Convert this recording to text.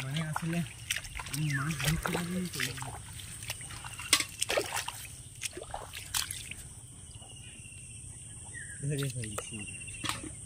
মানে আসলে আমি মাছ ধরতে পারিনি তো ধরে ফেলছি